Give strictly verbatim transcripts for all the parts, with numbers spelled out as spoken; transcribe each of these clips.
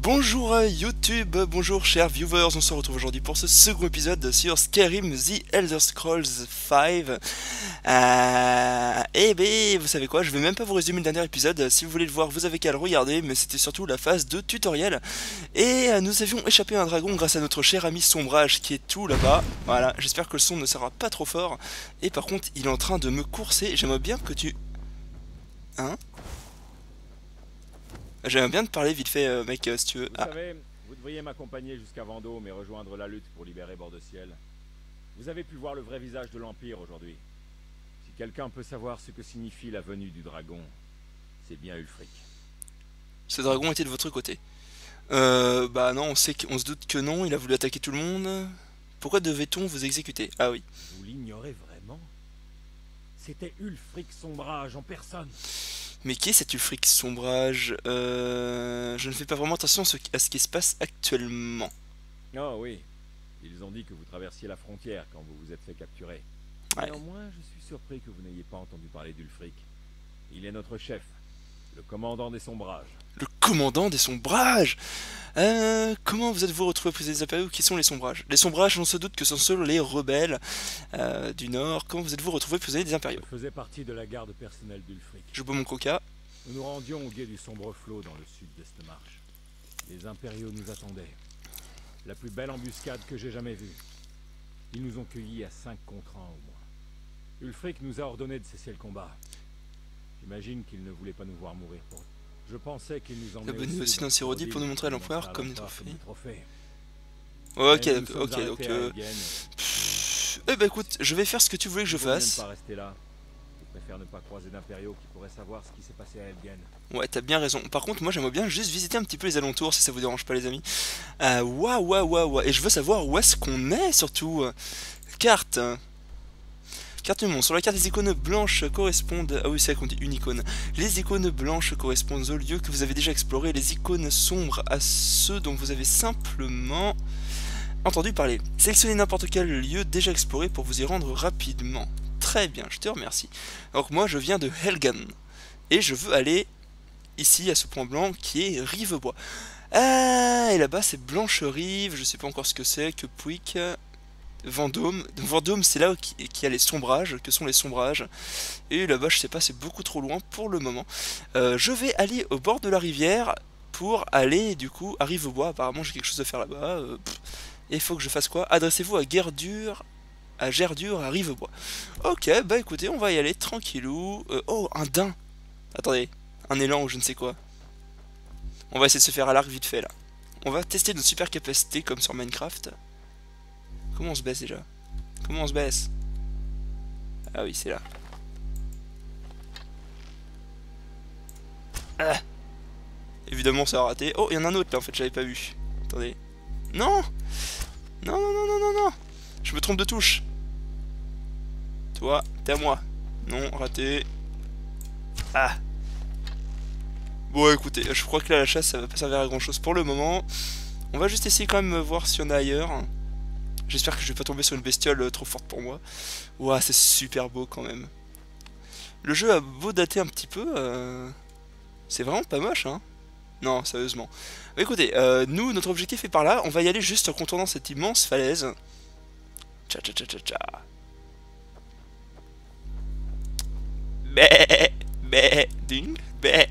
Bonjour à YouTube, bonjour chers viewers, on se retrouve aujourd'hui pour ce second épisode sur Skyrim The Elder Scrolls cinq. Euh, et ben, vous savez quoi, je vais même pas vous résumer le dernier épisode, si vous voulez le voir vous avez qu'à le regarder, mais c'était surtout la phase de tutoriel. Et euh, nous avions échappé à un dragon grâce à notre cher ami Sombrage qui est tout là-bas. Voilà, j'espère que le son ne sera pas trop fort. Et par contre, il est en train de me courser, j'aimerais bien que tu... Hein? J'aimerais bien te parler vite fait, euh, mec, euh, si tu veux. Vous Ah. savez, vous devriez m'accompagner jusqu'à Vendôme et rejoindre la lutte pour libérer Bord-de-Ciel. Vous avez pu voir le vrai visage de l'Empire aujourd'hui. Si quelqu'un peut savoir ce que signifie la venue du dragon, c'est bien Ulfric. Ce dragon était de votre côté. Euh, bah non, on sait qu'on se doute que non, il a voulu attaquer tout le monde. Pourquoi devait-on vous exécuter? Ah oui. Vous l'ignorez vraiment? C'était Ulfric Sombrage en personne. Mais qui est cet Ulfric Sombrage? euh... Je ne fais pas vraiment attention à ce, à ce qui se passe actuellement. Oh oui, ils ont dit que vous traversiez la frontière quand vous vous êtes fait capturer. Ouais. Néanmoins, je suis surpris que vous n'ayez pas entendu parler d'Ulfric. Il est notre chef, le commandant des Sombrages. Le commandant des Sombrages. euh, Comment vous êtes-vous retrouvé prisonnier des impériaux? Qui sont les Sombrages? Les Sombrages, on se doute que ce sont seuls les rebelles euh, du Nord. Comment vous êtes-vous retrouvé prisonnier des impériaux? Je faisais partie de la garde personnelle d'Ulfric. Je bois mon coca. Nous nous rendions au gué du sombre flot dans le sud d'Estmarche. Les impériaux nous attendaient. La plus belle embuscade que j'ai jamais vue. Ils nous ont cueillis à cinq contre un au moins. Ulfric nous a ordonné de cesser le combat. J'imagine qu'il ne voulait pas nous voir mourir pour eux. Je pensais qu'il nous emmenait Abonnez-vous aussi dans ces redis pour nous montrer à l'empereur comme des trophées. trophées. Ok, Mais nous sommes ok, arrêtés donc... à Euh... Elgen. pff, Eh ben écoute, je vais faire ce que tu voulais que je Il vaut mieux fasse. ne pas rester là. Je préfère ne pas croiser d'impériaux qui pourraient savoir ce qui s'est passé à Elgen. Ouais, t'as bien raison. Par contre, moi j'aimerais bien juste visiter un petit peu les alentours si ça vous dérange pas, les amis. Euh, waouh, waouh, waouh, waouh. Et je veux savoir où est-ce qu'on est surtout. Carte. Carte du monde. Sur la carte, les icônes blanches correspondent... Ah oui, c'est vrai qu'on dit une icône. Les icônes blanches correspondent aux lieux que vous avez déjà explorés. Les icônes sombres à ceux dont vous avez simplement entendu parler. Sélectionnez n'importe quel lieu déjà exploré pour vous y rendre rapidement. Très bien, je te remercie. Donc moi, je viens de Helgen. Et je veux aller ici, à ce point blanc, qui est Rivebois. Ah, et là-bas, c'est Blanche-Rive. Je sais pas encore ce que c'est, que Pouic... Vendôme. Vendôme, c'est là où qu'il y a les sombrages. Que sont les sombrages? Et là-bas, je sais pas, c'est beaucoup trop loin pour le moment. Euh, je vais aller au bord de la rivière pour aller, du coup, à Rivebois. Apparemment, j'ai quelque chose à faire là-bas. Euh, et il faut que je fasse quoi? Adressez-vous à Gerdure, à Gerdure, à Rivebois. Ok, bah écoutez, on va y aller tranquillou. Euh, oh, un daim. Attendez, un élan ou je ne sais quoi. On va essayer de se faire à l'arc vite fait, là. On va tester nos super capacités, comme sur Minecraft. Comment on se baisse déjà? Comment on se baisse? Ah oui, c'est là. Ah. Évidemment, ça a raté. Oh, il y en a un autre là, en fait, j'avais pas vu. Attendez. Non! Non, non, non, non, non, non! Je me trompe de touche. Toi, t'es à moi. Non, raté. Ah! Bon, écoutez, je crois que là, la chasse, ça va pas servir à grand chose pour le moment. On va juste essayer quand même de voir si on a ailleurs. J'espère que je vais pas tomber sur une bestiole euh, trop forte pour moi. Ouah, c'est super beau quand même. Le jeu a beau dater un petit peu, euh... c'est vraiment pas moche, hein. Non, sérieusement. Bah, écoutez, euh, nous, notre objectif est par là. On va y aller juste en contournant cette immense falaise. Tcha tcha tcha tcha tcha. Bé, bé, ding, bé.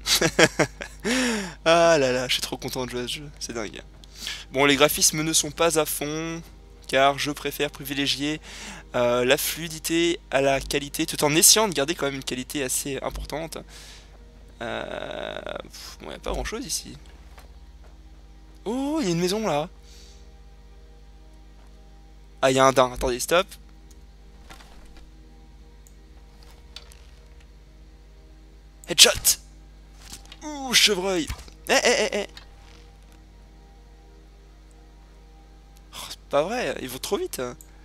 Ah là là, je suis trop content de jouer à ce jeu, c'est dingue. Bon, les graphismes ne sont pas à fond, car je préfère privilégier euh, la fluidité à la qualité, tout en essayant de garder quand même une qualité assez importante. Euh... Pff, bon, y a pas grand chose ici. Oh, il y a une maison là. Ah, il y a un daim, attendez, stop. Headshot. Ouh, chevreuil. Eh, eh, eh, eh. Oh, c'est pas vrai, il va trop vite.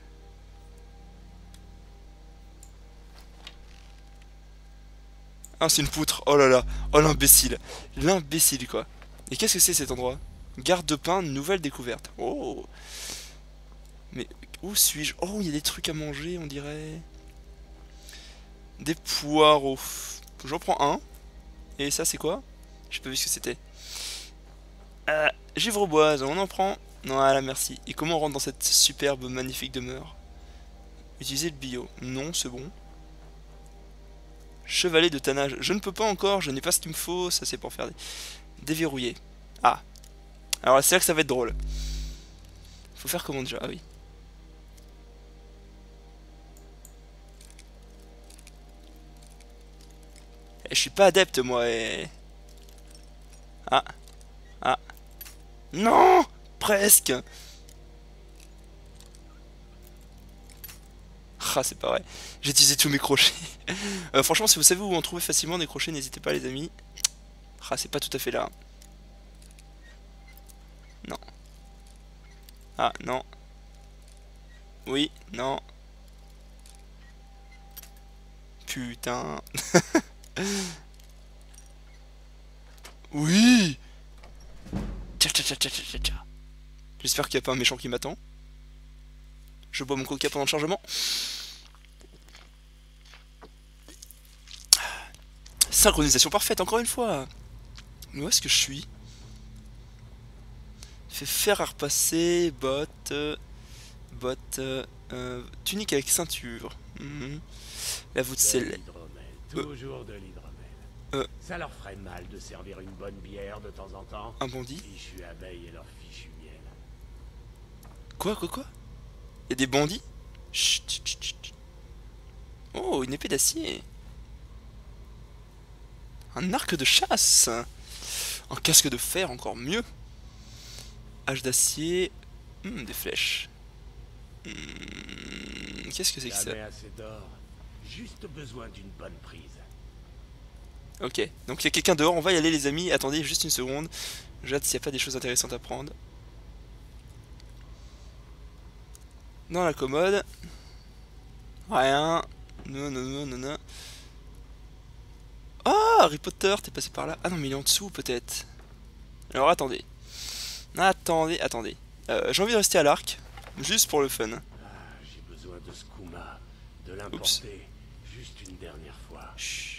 Ah, c'est une poutre. Oh là là. Oh, l'imbécile. L'imbécile, quoi. Et qu'est-ce que c'est cet endroit? Garde de pain, nouvelle découverte. Oh. Mais où suis-je? Oh, il y a des trucs à manger, on dirait. Des poireaux. J'en prends un. Et ça, c'est quoi? J'ai pas vu ce que c'était. Euh, Givre-boise, on en prend. Voilà, merci. Et comment on rentre dans cette superbe, magnifique demeure? Utiliser le bio. Non, c'est bon. Chevalet de tannage. Je ne peux pas encore, je n'ai pas ce qu'il me faut. Ça, c'est pour faire des... Déverrouiller. Ah. Alors, c'est là que ça va être drôle. Faut faire comment déjà? Ah oui. Eh, je suis pas adepte, moi. Et... Ah. Ah. Non! Presque! Ah, c'est pas vrai. J'ai utilisé tous mes crochets. euh, franchement, si vous savez où en trouver facilement des crochets, n'hésitez pas, les amis. Ah, c'est pas tout à fait là. Non. Ah, non. Oui, non. Putain. Oui! Tcha tcha tcha tcha tcha tcha. J'espère qu'il n'y a pas un méchant qui m'attend. Je bois mon coca pendant le chargement. Synchronisation parfaite, encore une fois. Mais où est-ce que je suis? Fait fer à repasser, bottes, bottes, euh, tunique avec ceinture. Mhm. La voûte De scellée. l'hydromel, Euh. toujours de l'hydromel. Euh. Ça leur ferait mal de servir une bonne bière de temps en temps. Un bandit? Fichu abeille et leur fichu miel. Quoi, quoi, quoi? Il y a des bandits? Chut, chut, chut, chut. Oh, une épée d'acier. Un arc de chasse. Un casque de fer, encore mieux. Hache d'acier. Hmm, des flèches. Hmm, qu'est-ce que c'est que ça? Jamais assez d'or. Juste besoin d'une bonne prise. Ok, donc il y a quelqu'un dehors, on va y aller les amis. Attendez juste une seconde. J'attends s'il n'y a pas des choses intéressantes à prendre. Dans la commode. Rien. Non, non, non, non, non. Ah, Harry Potter, t'es passé par là. Ah non, mais il est en dessous peut-être. Alors attendez. Attendez, attendez. Euh, J'ai envie de rester à l'arc. Juste pour le fun. Ah, j'ai besoin de skouma. De Oups. l'importer. Juste une dernière fois. Chut.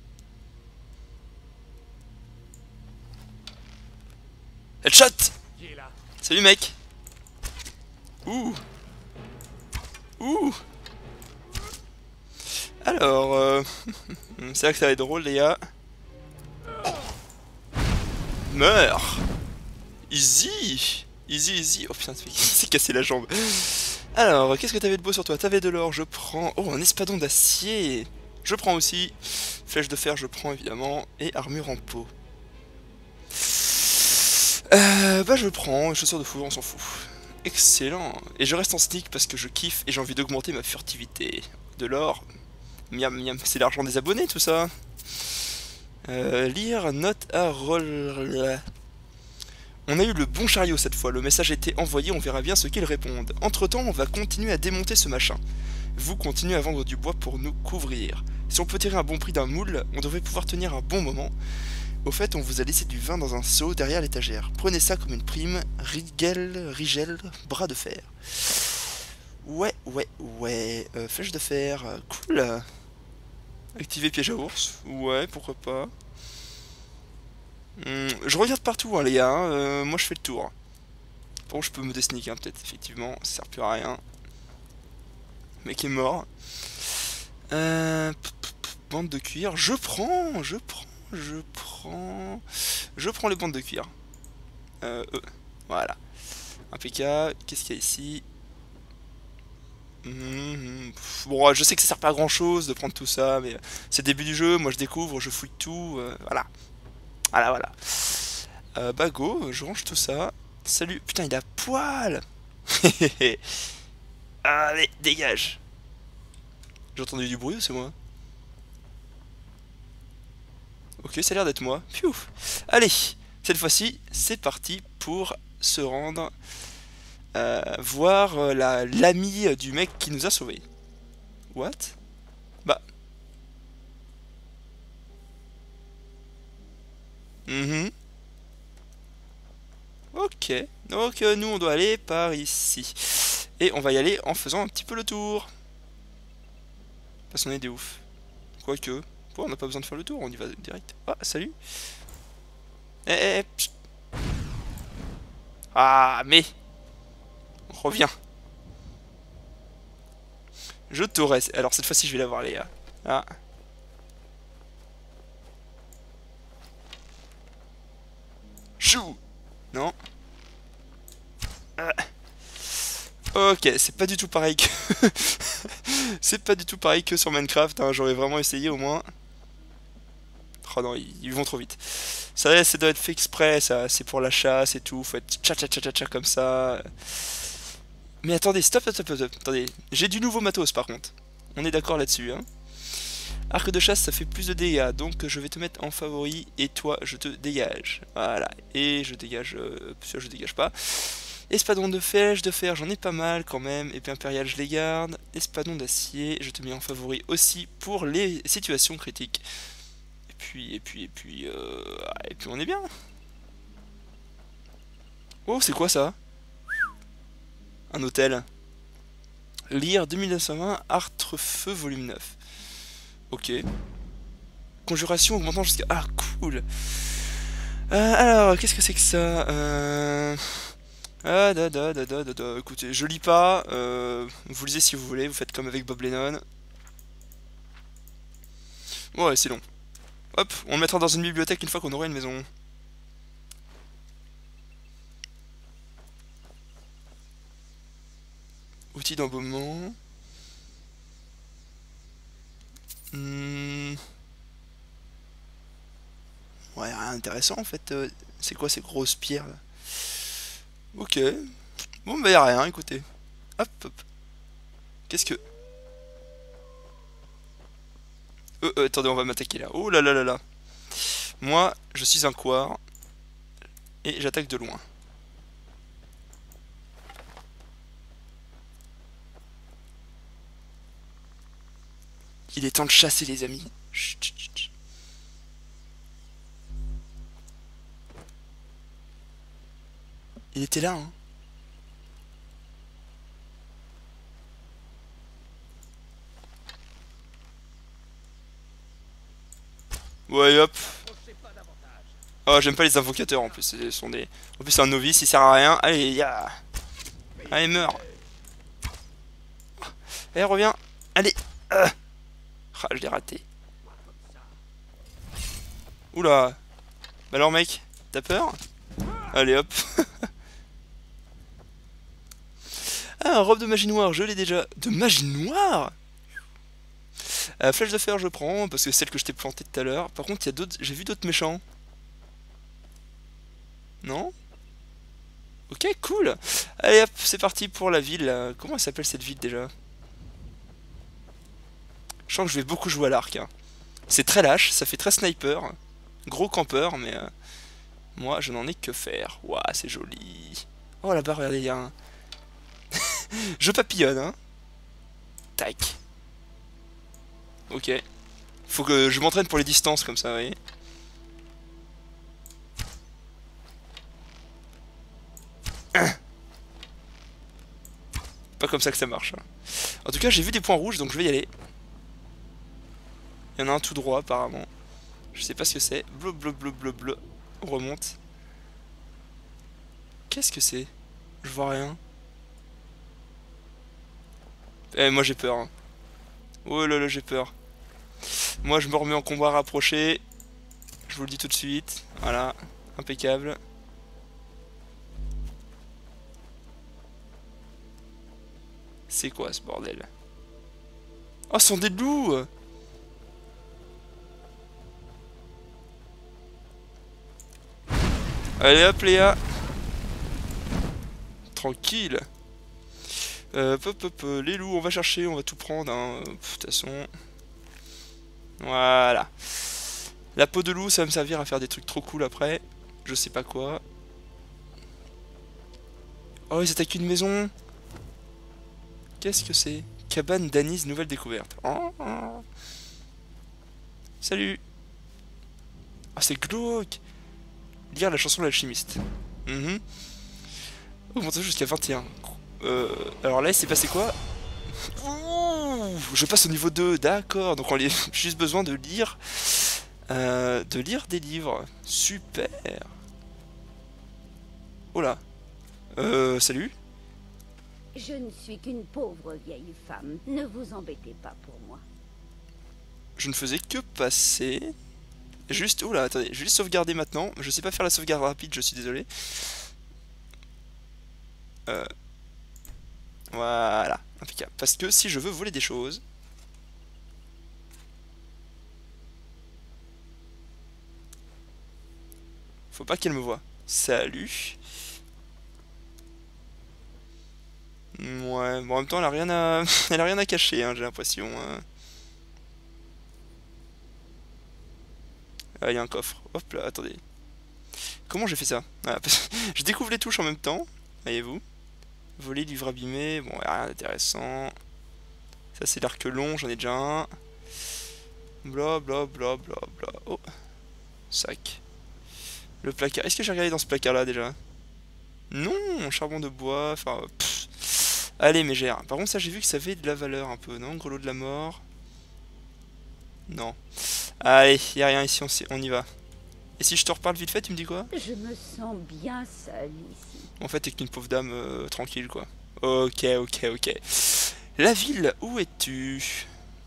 Headshot! Qui est là? Salut mec! Ouh! Ouh! Alors, euh... c'est là que ça va être drôle les gars. Meurs! Easy! Easy, easy. Oh putain, il s'est cassé la jambe. Alors, qu'est-ce que t'avais de beau sur toi? T'avais de l'or, je prends. Oh, un espadon d'acier! Je prends aussi. Flèche de fer, je prends évidemment. Et armure en peau. Euh, bah je prends, chaussures de fourrure, on s'en fout. Excellent. Et je reste en sneak parce que je kiffe et j'ai envie d'augmenter ma furtivité. De l'or. Miam miam, c'est l'argent des abonnés tout ça. Euh, lire, note à roll. On a eu le bon chariot cette fois, le message a été envoyé, on verra bien ce qu'ils répondent. Entre temps, on va continuer à démonter ce machin. Vous continuez à vendre du bois pour nous couvrir. Si on peut tirer un bon prix d'un moule, on devrait pouvoir tenir un bon moment. Au fait, on vous a laissé du vin dans un seau derrière l'étagère. Prenez ça comme une prime. Rigel, Rigel, bras de fer. Ouais, ouais, ouais. Euh, flèche de fer, euh, cool. Activer piège à ours. Ouais, pourquoi pas. Hum, je regarde partout, hein, les gars. Hein. Euh, moi, je fais le tour. Bon, je peux me désneaker, hein, peut-être, effectivement. Ça sert plus à rien. Le mec est mort. Euh, bande de cuir. Je prends, je prends. Je prends... Je prends les bandes de cuir. Euh, euh, voilà. Impeccable. Qu'est-ce qu'il y a ici? mmh, Bon, je sais que ça sert pas à grand chose de prendre tout ça, mais c'est le début du jeu. Moi, je découvre, je fouille tout. Euh, voilà. Voilà, voilà. Euh, bah, go, je range tout ça. Salut. Putain, il a poil. Allez, dégage. J'ai entendu du bruit ou c'est moi? Ok, ça a l'air d'être moi. Pfiou. Allez, cette fois-ci, c'est parti pour se rendre euh, voir euh, la l'ami du mec qui nous a sauvés. What? Bah. Mhm. Ok. Donc euh, nous, on doit aller par ici. Et on va y aller en faisant un petit peu le tour. Parce qu'on est des ouf. Quoique... on n'a pas besoin de faire le tour, on y va direct. Ah, salut. Eh, eh, pst. Ah, mais... Reviens. Je t'aurais... Alors cette fois-ci, je vais l'avoir, Léa. Ah. Chou. Non. Ah. Ok, c'est pas du tout pareil que... c'est pas du tout pareil que sur Minecraft, hein. J'aurais vraiment essayé au moins. Oh non, ils, ils vont trop vite. Ça, ça doit être fait exprès, ça. C'est pour la chasse et tout. Faut être tcha tcha tcha tcha tcha comme ça. Mais attendez, stop, stop, stop, stop. Attendez, j'ai du nouveau matos par contre. On est d'accord là-dessus, hein. Arc de chasse, ça fait plus de dégâts, donc je vais te mettre en favori, et toi, je te dégage. Voilà, et je dégage, euh, ça je dégage pas. Espadon de flèche, de fer, j'en ai pas mal quand même. Épée impériale, je les garde. Espadon d'acier, je te mets en favori aussi pour les situations critiques. Et puis, et puis, et puis, euh, et puis on est bien. Oh, c'est quoi ça? Un hôtel. Lire deux mille neuf cent vingt, Artre-Feu, volume neuf. Ok. Conjuration augmentant jusqu'à... Ah, cool. Euh, alors, qu'est-ce que c'est que ça euh... Ah, da, da, da, da, da, da. Écoutez, je lis pas. Euh, vous lisez si vous voulez. Vous faites comme avec Bob Lennon. Ouais, c'est long. Hop, on le mettra dans une bibliothèque une fois qu'on aura une maison. Outils d'embaumement. Hmm. Ouais, rien d'intéressant en fait. Euh, c'est quoi ces grosses pierres là? Ok. Bon, bah y'a rien, écoutez. Hop, hop. Qu'est-ce que... Euh, euh, attendez, on va m'attaquer là. Oh là là là là. Moi, je suis un couard. Et j'attaque de loin. Il est temps de chasser les amis. Chut, chut, chut. Il était là, hein. Ouais, hop. Oh, j'aime pas les invocateurs en plus. Ce sont des... En plus, c'est un novice, il sert à rien. Allez, ya. Allez, meurs. Allez, reviens. Allez. Ah, ah je l'ai raté. Oula. Bah alors, mec, t'as peur? Allez, hop. Ah, robe de magie noire, je l'ai déjà. De magie noire? euh, Flèche de fer, je prends, parce que c'est celle que je t'ai plantée tout à l'heure. Par contre, il y a d'autres. J'ai vu d'autres méchants. Non? Ok, cool. Allez, hop, c'est parti pour la ville. Là. Comment elle s'appelle cette ville déjà? Je sens que je vais beaucoup jouer à l'arc. Hein. C'est très lâche, ça fait très sniper. Gros campeur, mais euh, moi, je n'en ai que faire. Ouah, c'est joli. Oh là-bas, regardez, il y a un... Je papillonne, hein. Tac. Ok. Faut que je m'entraîne pour les distances, comme ça, vous voyez. Pas comme ça que ça marche. Hein. En tout cas, j'ai vu des points rouges, donc je vais y aller. Il y en a un tout droit, apparemment. Je sais pas ce que c'est. Bleu, bleu, bleu, bleu, bleu. On remonte. Qu'est-ce que c'est? Je vois rien. Eh, moi j'ai peur. Hein. Oh là là, j'ai peur. Moi, je me remets en combat rapproché. Je vous le dis tout de suite. Voilà. Impeccable. C'est quoi ce bordel? Oh, ce sont des loups! Allez hop Léa. Tranquille. Euh, pop, pop, euh, les loups, on va chercher, on va tout prendre. Hein. De toute façon. Voilà. La peau de loup, ça va me servir à faire des trucs trop cool après. Je sais pas quoi. Oh, ils attaquent une maison. Qu'est-ce que c'est? Cabane d'Anis, nouvelle découverte. Oh, oh. Salut. Ah, c'est glauque. Lire la chanson de l'alchimiste. Mm-hmm. Augmentation jusqu'à vingt et un. Euh, alors là, il s'est passé quoi? Ouh, je passe au niveau deux, d'accord. Donc on a juste besoin de lire... Euh, de lire des livres. Super. Oh là. Euh, salut. Je ne suis qu'une pauvre vieille femme. Ne vous embêtez pas pour moi. Je ne faisais que passer. Juste, oula, attendez, je vais juste sauvegarder maintenant. Je sais pas faire la sauvegarde rapide, je suis désolé. Euh... Voilà, impeccable. Parce que si je veux voler des choses... Faut pas qu'elle me voie. Salut. Ouais, bon, en même temps, elle a rien à, elle a rien à cacher, hein, j'ai l'impression. Hein. Ah, il y a un coffre. Hop là, attendez. Comment j'ai fait ça? Ah, parce que je découvre les touches en même temps. Voyez-vous. Voler, livre abîmé. Bon, rien d'intéressant. Ça, c'est l'arc long, j'en ai déjà un. Bla bla bla bla bla. Oh. Sac. Le placard. Est-ce que j'ai regardé dans ce placard-là déjà? Non, charbon de bois. Enfin, pff. Allez, mégère. Par contre, ça, j'ai vu que ça avait de la valeur un peu, non? Grelot de la mort. Non. Allez, y a rien ici, on, on y va. Et si je te reparle vite fait, tu me dis quoi? Je me sens bien seule ici. En fait, t'es qu'une pauvre dame euh, tranquille, quoi. Ok, ok, ok. La ville, où es-tu?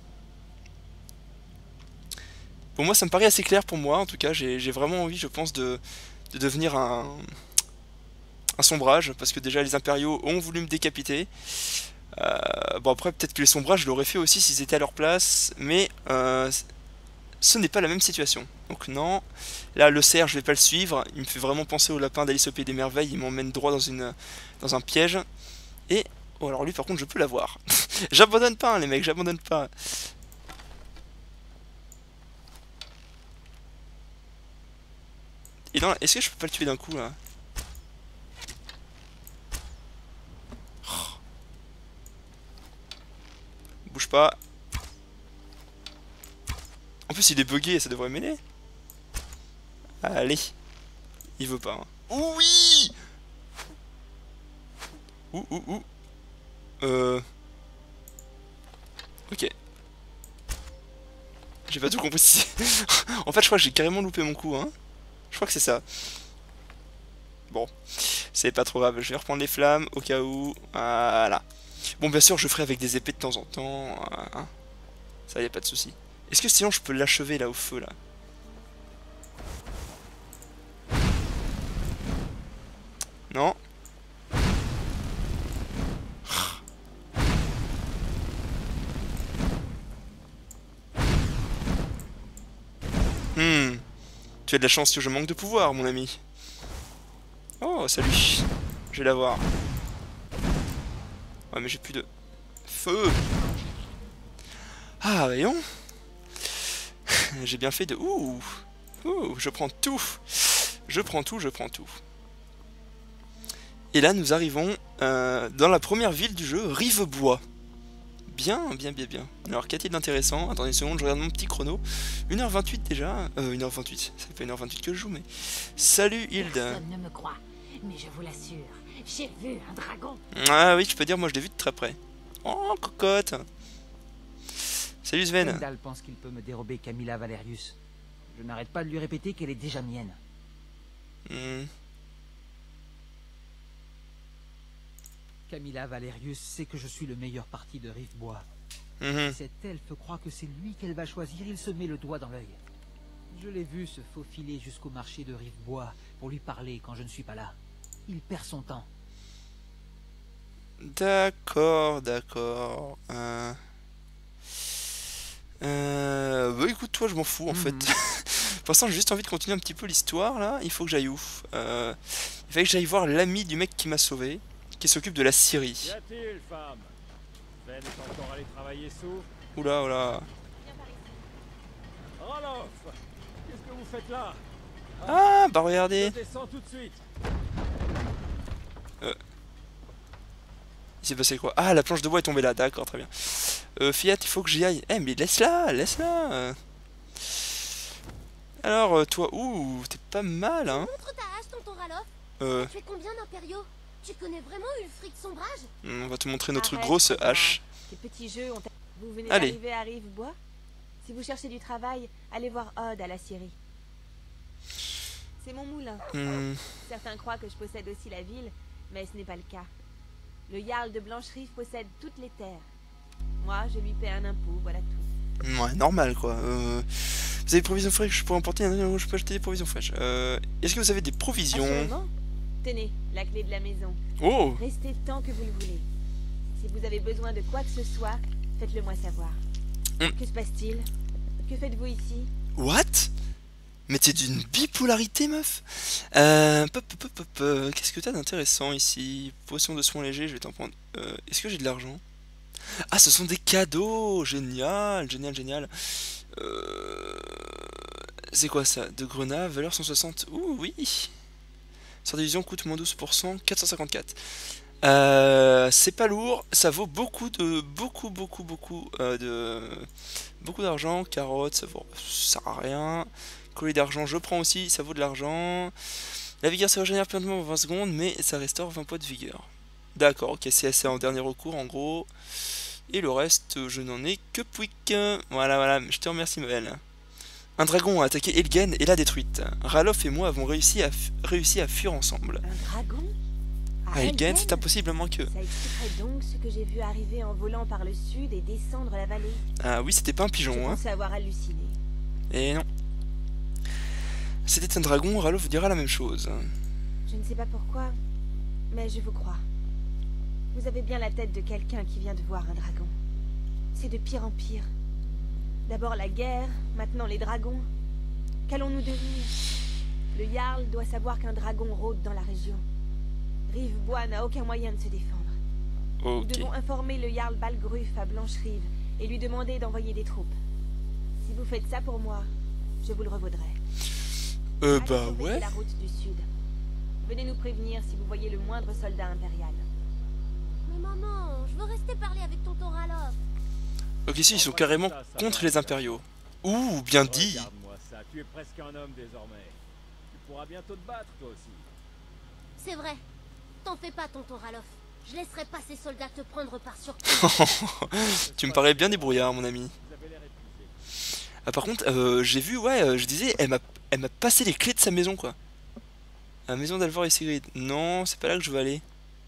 Pour moi, ça me paraît assez clair pour moi. En tout cas, j'ai vraiment envie, je pense, de, de devenir un, un sombrage. Parce que déjà, les impériaux ont voulu me décapiter. Euh, bon, après, peut-être que les sombrages, je l'aurais fait aussi s'ils étaient à leur place. Mais euh, ce n'est pas la même situation. Donc non. Là, le cerf, je vais pas le suivre. Il me fait vraiment penser au lapin d'Alice au Pays des Merveilles. Il m'emmène droit dans, une, dans un piège. Et... Oh, alors lui, par contre, je peux l'avoir. J'abandonne pas, hein, les mecs, j'abandonne pas. Et non, est-ce que je peux pas le tuer d'un coup, là? Oh. Bouge pas. En plus, il est bugué, ça devrait m'aider. Allez. Il veut pas. Hein. Oui. Ouh, ouh, ouh. Euh... Ok. J'ai pas tout compris. En fait, je crois que j'ai carrément loupé mon coup, hein. Je crois que c'est ça. Bon, c'est pas trop grave. Je vais reprendre les flammes au cas où. Voilà. Bon, bien sûr, je ferai avec des épées de temps en temps. Hein. Ça, y a pas de souci. Est-ce que sinon je peux l'achever là au feu là? Non. Hmm. Tu as de la chance que je manque de pouvoir, mon ami. Oh, salut. Je vais l'avoir. Ouais, mais j'ai plus de feu. Ah, voyons. J'ai bien fait de... Ouh. Ouh, je prends tout. Je prends tout, je prends tout. Et là, nous arrivons euh, dans la première ville du jeu, Rivebois. Bien, bien, bien, bien. Alors, qu'a-t-il d'intéressant? Attendez une seconde, je regarde mon petit chrono. une heure vingt-huit déjà. Euh, une heure vingt-huit. Ça fait pas une heure vingt-huit que je joue, mais... Salut, Hilde. Personne ne me croit, mais je vous l'assure, j'ai vu un dragon. Ah oui, je peux dire, moi je l'ai vu de très près. Oh, cocotte. Salut Sven. Heimdall pense qu'il peut me dérober Camilla Valerius. Je n'arrête pas de lui répéter qu'elle est déjà mienne. Hmm. Camilla Valerius sait que je suis le meilleur parti de Rivebois. Mhm. Si cet elfe croit que c'est lui qu'elle va choisir, il se met le doigt dans l'œil. Je l'ai vu se faufiler jusqu'au marché de Rivebois pour lui parler quand je ne suis pas là. Il perd son temps. D'accord, d'accord. Euh... Euh... Bah écoute, toi je m'en fous en fait. Mhm. Pour l'instant j'ai juste envie de continuer un petit peu l'histoire là. Il faut que j'aille où? euh... Il fallait que j'aille voir l'ami du mec qui m'a sauvé, qui s'occupe de la Syrie. Qu'y a-t-il, femme? Ben est encore allé travailler sous? Oula, oula. Roloff, qu'est-ce que vous faites là? Ah, bah Je regardez. descends tout de suite. Il s'est passé quoi? Ah, la planche de bois est tombée là, d'accord, très bien. Euh, Fiat, il faut que j'y aille. Eh, mais laisse-la, laisse-la. euh. Alors, euh, toi, ouh, t'es pas mal, hein. Montre ta hache, tonton Ralof. Euh, Tu fais combien d'impériaux? Tu connais vraiment Ulfric Sombrage? on va te montrer notre Arrête, grosse copain. hache. Ces petits jeux ont... Vous venez Allez. d'arriver à Rivebois? Si vous cherchez du travail, allez voir Odd à la Syrie. C'est mon moulin. Hmm, Certains croient que je possède aussi la ville, Mais ce n'est pas le cas. Le Jarl de Blancherive possède toutes les terres. Moi, je lui paie un impôt, voilà tout. Ouais, normal quoi. Euh, vous avez des provisions fraîches, je pourrais emporter un... Je peux acheter des provisions fraîches. Euh, Est-ce que vous avez des provisions? Assurément. Tenez, la clé de la maison. Oh! Restez tant que vous le voulez. Si vous avez besoin de quoi que ce soit, faites-le moi savoir. Mm. Que se passe-t-il? Que faites-vous ici? What? Mais t'es d'une bipolarité, meuf. Euh, pop, pop, pop, pop, euh, Qu'est-ce que t'as d'intéressant ici? Potion de soins légers, je vais t'en prendre. Euh, Est-ce que j'ai de l'argent? Ah, ce sont des cadeaux! Génial, génial, génial. Euh... C'est quoi ça? De grenades, valeur cent soixante. Ouh, oui! Sur division, coûte moins douze pour cent, quatre cent cinquante-quatre. Euh, c'est pas lourd, ça vaut beaucoup de beaucoup beaucoup beaucoup euh, de beaucoup d'argent. Carottes, ça vaut ça sert à rien. Collier d'argent, je prends aussi, ça vaut de l'argent. La vigueur se régénère pleinement en vingt secondes, mais ça restaure vingt points de vigueur. D'accord, ok, c'est assez en dernier recours en gros. Et le reste, je n'en ai que pouic. Voilà, voilà, je te remercie, Maëlle. Un dragon a attaqué Elgen et l'a détruite. Ralof et moi avons réussi à, réussi à fuir ensemble. Un dragon? À Elgen, c'est impossiblement que... Ça expliquerait donc ce que j'ai vu arriver en volant par le sud et descendre la vallée. Ah oui, c'était pas un Je pigeon, hein. pensais avoir halluciné. Et non. C'était un dragon, Ralof vous dira la même chose. Je ne sais pas pourquoi, mais je vous crois. Vous avez bien la tête de quelqu'un qui vient de voir un dragon. C'est de pire en pire. D'abord la guerre, maintenant les dragons. Qu'allons-nous devenir? Le Jarl doit savoir qu'un dragon rôde dans la région. Rivebois n'a aucun moyen de se défendre. Nous Ok. devons informer le Jarl Balgruf à Blancherive et lui demander d'envoyer des troupes. Si vous faites ça pour moi, je vous le revaudrai. Euh, Allez bah surveiller ouais. la route du sud. Venez nous prévenir si vous voyez le moindre soldat impérial. Mais maman, je veux rester parler avec tonton Ralof. Ok, si, ils sont carrément contre les impériaux. Ouh, bien dit. Regarde-moi ça, tu es presque un homme désormais. Tu pourras bientôt te battre, toi aussi. C'est vrai. T'en fais pas, tonton Ralof. Je laisserai pas ces soldats te prendre par surprise. Tu me parais bien débrouillard, mon ami. Vous avez l'air épuisé. Ah, par contre, euh, j'ai vu, ouais, euh, je disais, elle m'a elle m'a passé les clés de sa maison, quoi. La maison d'Alvor et Sigrid. Non, c'est pas là que je veux aller.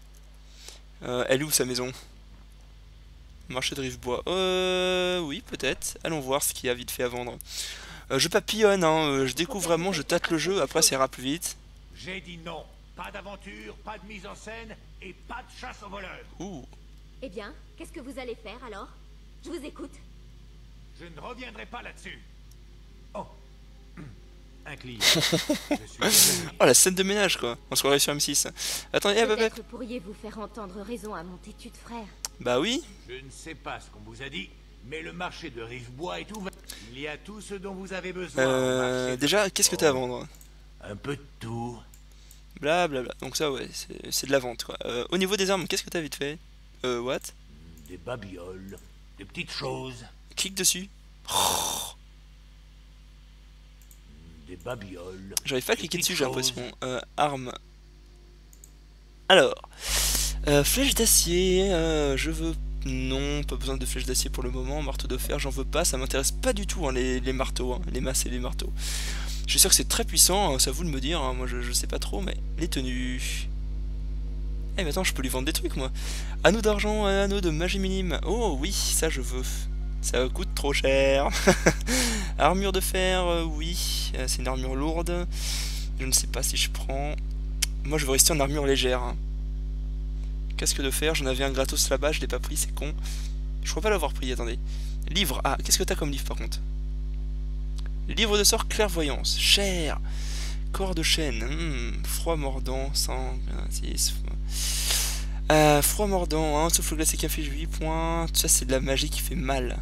Euh, elle est où, sa maison? Marché de Rivebois. Euh, oui, peut-être. Allons voir ce qu'il y a vite fait à vendre. Euh, je papillonne, hein. euh, je découvre vraiment, je tâte le jeu, après ça ira plus vite. J'ai dit non. Pas d'aventure, pas de mise en scène et pas de chasse aux voleurs. Ouh. Eh bien, qu'est-ce que vous allez faire alors? Je vous écoute. Je ne reviendrai pas là-dessus. Oh. Un client. Je suis désolé. Oh, la scène de ménage, quoi. On se croirait sur M six. Attendez, hop, hop, hop. Peut-être pourriez-vous faire entendre raison à mon têtu de frère. Bah oui. Je ne sais pas ce qu'on vous a dit, mais le marché de Rivebois est ouvert. Il y a tout ce dont vous avez besoin. au Euh, marché. déjà, qu'est-ce que t'as à vendre? Un peu de tout. Blablabla. Donc ça, ouais, c'est de la vente, quoi. Euh, au niveau des armes, qu'est-ce que t'as vite fait? Euh, what? Des babioles, des petites choses. Clique dessus. Des babioles. J'arrive pas à des cliquer petites dessus, j'ai choses. l'impression. Euh, armes. Alors. Euh, flèche d'acier. Euh, je veux... Non, pas besoin de flèche d'acier pour le moment. Marteau de fer, j'en veux pas. Ça m'intéresse pas du tout, hein, les, les marteaux. Hein, les masses et les marteaux. Je suis sûr que c'est très puissant, c'est à vous de me dire. Hein, moi, je, je sais pas trop, mais... Les tenues... Eh, mais attends, je peux lui vendre des trucs, moi. Anneau d'argent, un anneau de magie minime. Oh, oui, ça, je veux. Ça coûte trop cher. Armure de fer, euh, oui. Euh, c'est une armure lourde. Je ne sais pas si je prends... Moi, je veux rester en armure légère. Hein. Casque de fer, j'en avais un gratos là-bas, je l'ai pas pris, c'est con. Je crois pas l'avoir pris, attendez. Livre, ah, qu'est-ce que t'as comme livre, par contre? Livre de sort clairvoyance, cher. Corps de chêne, hmm, froid mordant, sang, six. Euh, froid mordant, hein, souffle glacé qui affiche huit points. Ça, c'est de la magie qui fait mal.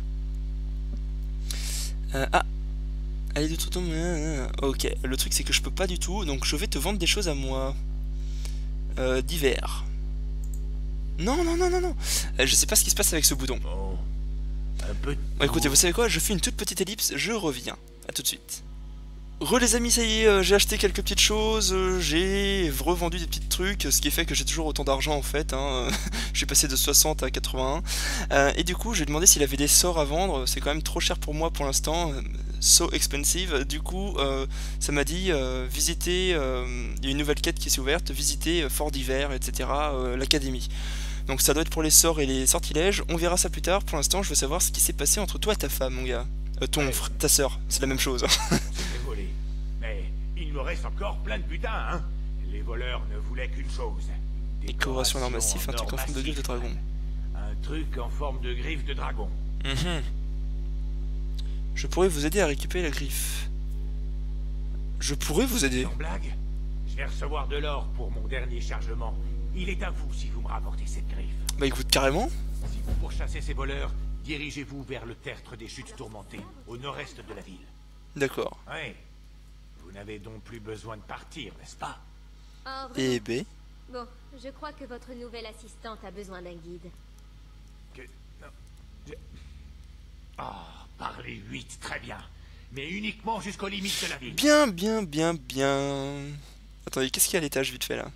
Euh, ah, allez de tout temps. Ok, le truc c'est que je peux pas du tout, donc je vais te vendre des choses à moi. Euh, divers. Non, non, non, non, non. Euh, je sais pas ce qui se passe avec ce bouton. Bon. Un peu de Bon, écoutez, tout. vous savez quoi? Je fais une toute petite ellipse, je reviens. A tout de suite. Re les amis, ça y est, euh, j'ai acheté quelques petites choses, euh, j'ai revendu des petits trucs, ce qui fait que j'ai toujours autant d'argent en fait, hein. Je suis passé de soixante à quatre-vingt-un, euh, et du coup j'ai demandé s'il avait des sorts à vendre, c'est quand même trop cher pour moi pour l'instant, so expensive, du coup euh, ça m'a dit euh, visiter, euh, il y a une nouvelle quête qui s'est ouverte, visiter euh, Fort d'hiver, et cetera, euh, l'académie. Donc ça doit être pour les sorts et les sortilèges, on verra ça plus tard, pour l'instant je veux savoir ce qui s'est passé entre toi et ta femme mon gars. Euh, ton Ouais. frère, ta sœur, c'est la même chose. C'était volé. Mais il me reste encore plein de butin, hein. Les voleurs ne voulaient qu'une chose. Une Décoration en or massif, un or truc en forme de griffe de massif. dragon. Un truc en forme de griffe de dragon. Mhm. Je pourrais vous aider à récupérer la griffe. Je pourrais vous aider. Sans blague, je vais recevoir de l'or pour mon dernier chargement. Il est à vous si vous me rapportez cette griffe. Bah écoute, carrément. Si vous pourchassez ces voleurs, dirigez-vous vers le tertre des chutes tourmentées, au nord-est de la ville. D'accord. Oui. Vous n'avez donc plus besoin de partir, n'est-ce pas? Oh, vraiment. Et B. Bon, je crois que votre nouvelle assistante a besoin d'un guide. Que... non. Je... Ah, parlez huit, très bien. Mais uniquement jusqu'aux limites de la ville. Bien, bien, bien, bien. Attendez, qu'est-ce qu'il y a à l'étage vite fait là?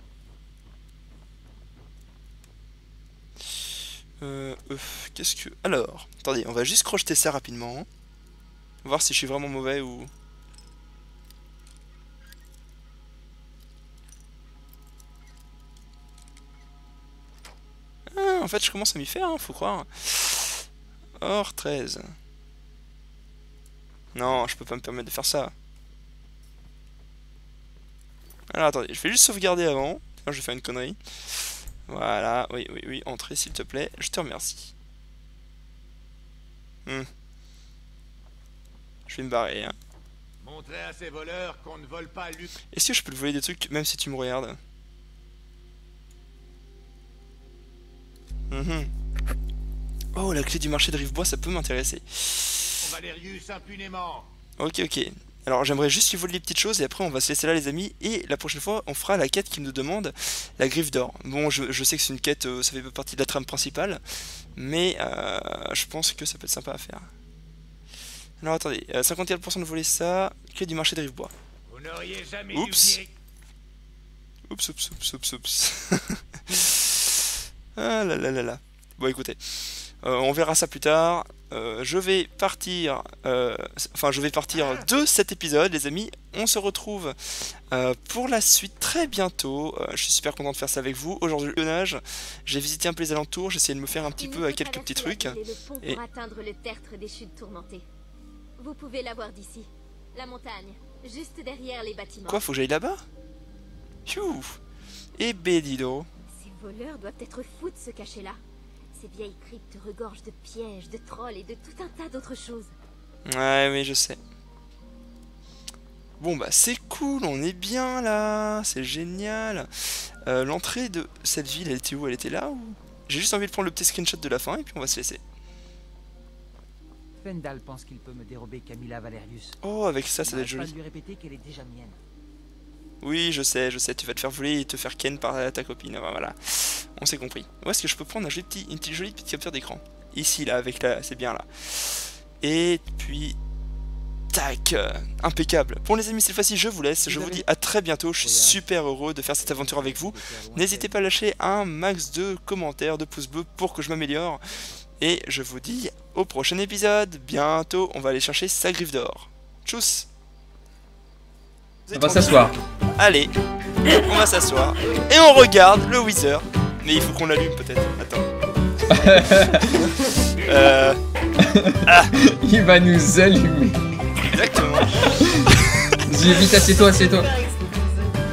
Euh, euh, qu'est-ce que... Alors, attendez, on va juste crocheter ça rapidement. Voir si je suis vraiment mauvais ou... Ah, en fait, je commence à m'y faire, hein, faut croire. Or, treize. Non, je peux pas me permettre de faire ça. Alors, attendez, je vais juste sauvegarder avant. Sinon, je vais faire une connerie. Voilà, oui, oui, oui, entrez s'il te plaît, je te remercie. Hmm. Je vais me barrer, hein. Montrez à ces voleurs qu'on ne vole pas Luc. Est-ce que je peux te voler des trucs même si tu me regardes? Mhm. Oh, la clé du marché de Rivebois, ça peut m'intéresser. Valerius impunément. Ok, ok. Alors j'aimerais juste lui voler les petites choses et après on va se laisser là les amis. Et la prochaine fois on fera la quête qui nous demande la griffe d'or. Bon je, je sais que c'est une quête, euh, ça fait pas partie de la trame principale. Mais euh, je pense que ça peut être sympa à faire. Alors attendez, euh, cinquante-quatre pour cent de voler ça. Clé du marché de Rivebois. Vous n'auriez jamais Oups. dû venir. Oups oups oups oups oups. Ah là là là là. Bon écoutez, euh, on verra ça plus tard. Euh, je vais partir, euh, enfin je vais partir de cet épisode les amis, on se retrouve euh, pour la suite très bientôt, euh, je suis super content de faire ça avec vous. Aujourd'hui j'ai visité un peu les alentours, j'ai essayé de me faire un petit Il peu nous à faut quelques petits traverser trucs. la ville et le pont Et- pour atteindre le tertre des chutes tourmentées. Vous pouvez la voir d'ici. La montagne, juste derrière les bâtiments. Quoi, faut que j'aille là-bas? Pfiou. Et bédido. Ces voleurs doivent être fous de se cacher là. Ces vieilles cryptes regorgent de pièges, de trolls et de tout un tas d'autres choses. Ouais mais je sais. Bon bah c'est cool, on est bien là, c'est génial. Euh, L'entrée de cette ville, elle était où? Elle était là ou... J'ai juste envie de prendre le petit screenshot de la fin et puis on va se laisser. Fendal pense qu'il peut me dérober Camilla Valerius. Oh avec ça, ça doit être N'arrête pas joli. de lui répéter qu'elle est déjà mienne. Oui je sais, je sais, tu vas te faire voler et te faire ken par ta copine, enfin, voilà. On s'est compris. Où est-ce que je peux prendre un joli petit, une petite jolie petite capture d'écran? Ici là, avec la... c'est bien là. Et puis... Tac, euh, impeccable. Bon les amis, cette fois-ci je vous laisse, je vous dis à très bientôt, je suis super heureux de faire cette aventure avec vous. N'hésitez pas à lâcher un max de commentaires, de pouces bleus pour que je m'améliore. Et je vous dis au prochain épisode, bientôt on va aller chercher sa griffe d'or. Tchuss. On va s'asseoir. Allez, on va s'asseoir et on regarde le Wither. Mais il faut qu'on l'allume peut-être, attends. euh... Il va nous allumer. Exactement. J'ai vite, assieds-toi, assieds-toi.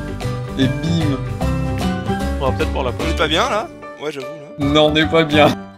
Et bim. On va peut-être pour la On prochaine. est pas bien là? Ouais j'avoue là. Non, on n'est pas bien.